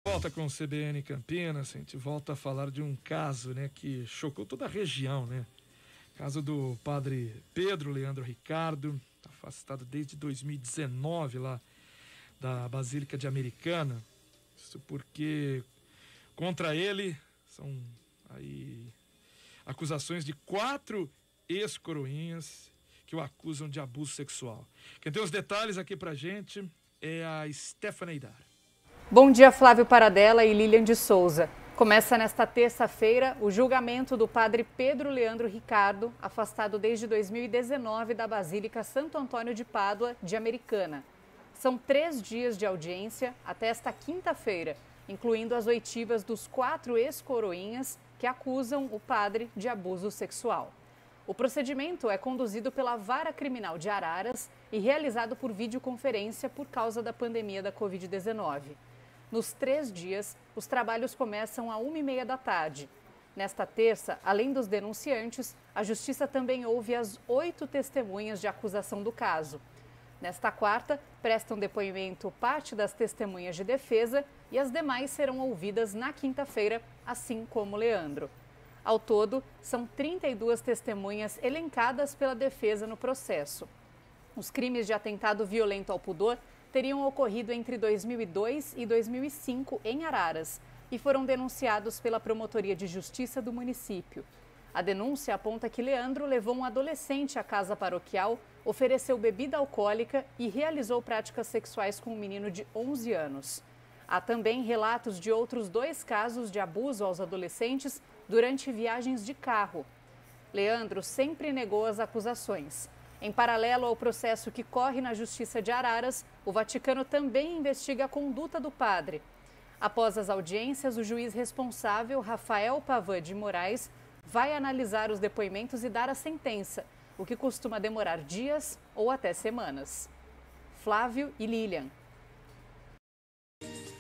Volta com o CBN Campinas, a gente volta a falar de um caso, né, que chocou toda a região, né? Caso do padre Pedro Leandro Ricardo, afastado desde 2019 lá da Basílica de Americana. Isso porque contra ele são aí acusações de 4 ex-coroinhas que o acusam de abuso sexual. Quem tem os detalhes aqui pra gente é a Stephanie Dar. Bom dia, Flávio Paradella e Lilian de Souza. Começa nesta terça-feira o julgamento do padre Pedro Leandro Ricardo, afastado desde 2019 da Basílica Santo Antônio de Pádua, de Americana. São 3 dias de audiência até esta quinta-feira, incluindo as oitivas dos 4 ex-coroinhas que acusam o padre de abuso sexual. O procedimento é conduzido pela Vara Criminal de Araras e realizado por videoconferência por causa da pandemia da Covid-19. Nos 3 dias, os trabalhos começam às 1h30 da tarde. Nesta terça, além dos denunciantes, a Justiça também ouve as 8 testemunhas de acusação do caso. Nesta quarta, prestam depoimento parte das testemunhas de defesa e as demais serão ouvidas na quinta-feira, assim como Leandro. Ao todo, são 32 testemunhas elencadas pela defesa no processo. Os crimes de atentado violento ao pudor teriam ocorrido entre 2002 e 2005 em Araras e foram denunciados pela Promotoria de Justiça do município. A denúncia aponta que Leandro levou um adolescente à casa paroquial, ofereceu bebida alcoólica e realizou práticas sexuais com um menino de 11 anos. Há também relatos de outros 2 casos de abuso aos adolescentes durante viagens de carro. Leandro sempre negou as acusações. Em paralelo ao processo que corre na Justiça de Araras, o Vaticano também investiga a conduta do padre. Após as audiências, o juiz responsável, Rafael Pavan de Moraes, vai analisar os depoimentos e dar a sentença, o que costuma demorar dias ou até semanas. Flávio e Lilian.